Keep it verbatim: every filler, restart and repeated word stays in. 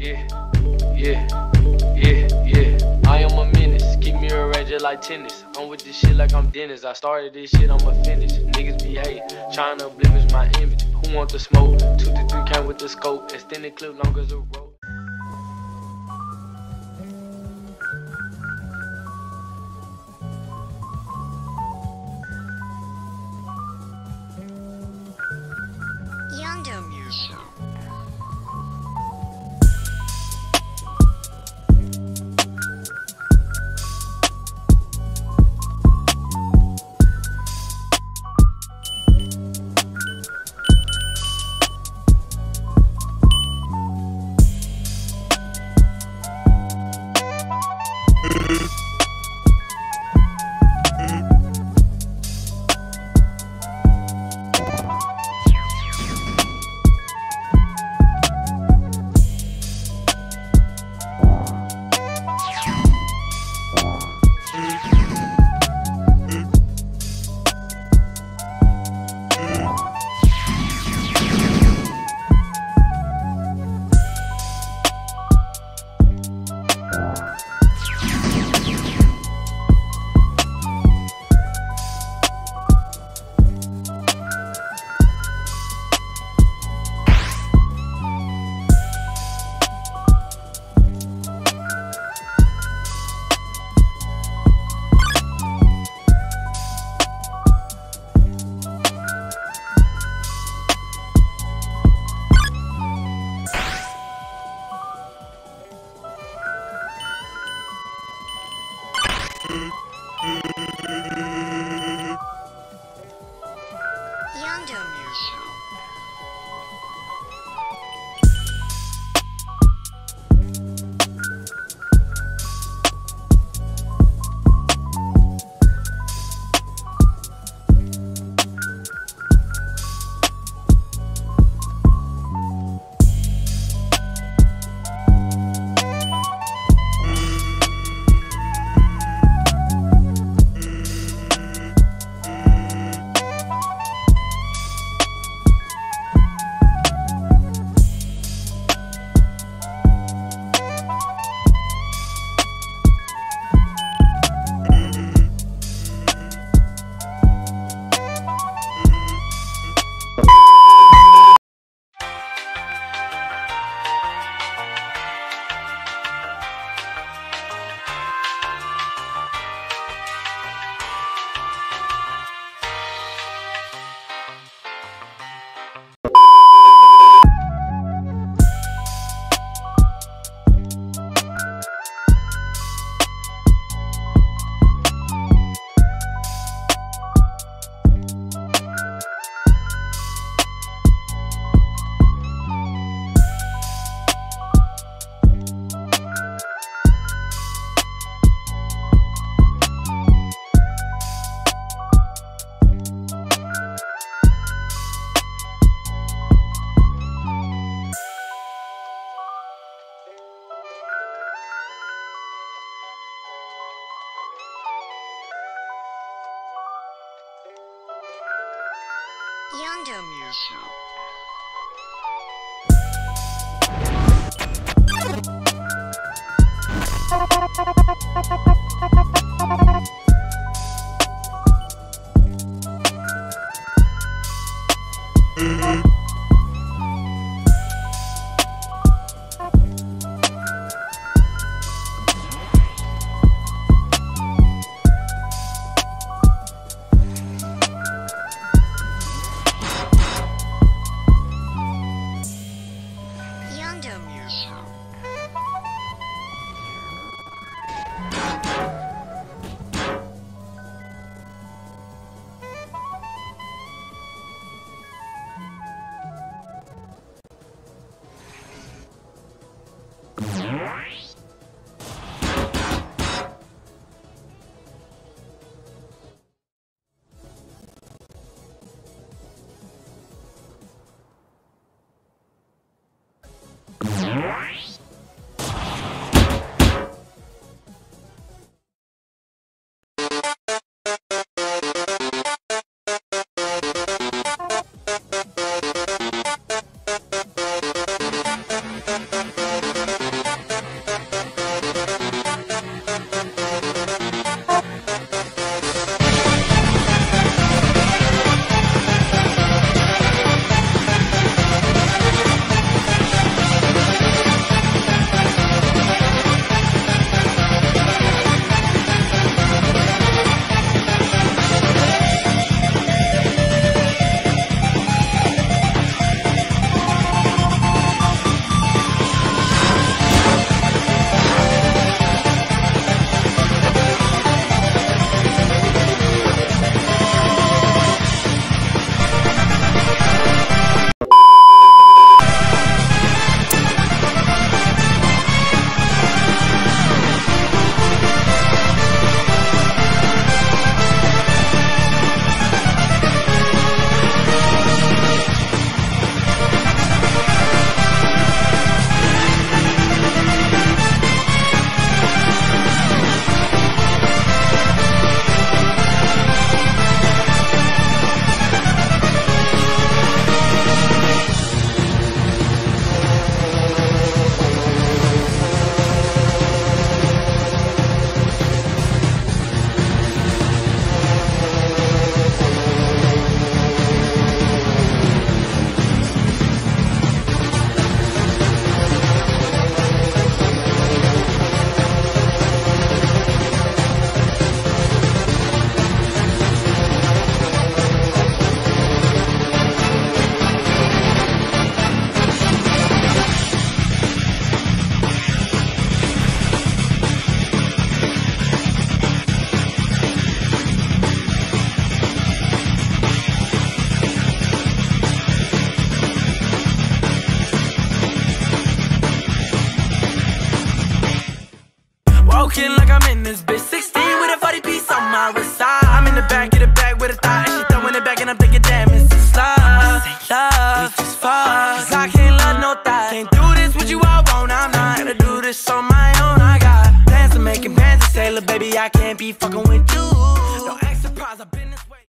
Yeah, yeah, yeah, yeah. I am a menace, keep me arranged like tennis. I'm with this shit like I'm Dennis. I started this shit, I'ma finish. Niggas be hating, trying to blemish my image. Who want the smoke? Two to three came with the scope. Extended clip long as a rope. Yondo Music. Yondo Music. Yondo Music. Yondo Music. looking like I'm in this bitch. Sixteen with a forty piece on my wrist side. I'm in the back of the bag with a thigh, and she throwing it back, and I'm thinking, damn, it's a love. This ain't love, we just fuck. Cause I can't love no thigh. Can't do this with you, I won't. I'm not gonna do this on my own. I got plans to making plans to say, look, baby, I can't be fucking with you. No extra prize, I've been this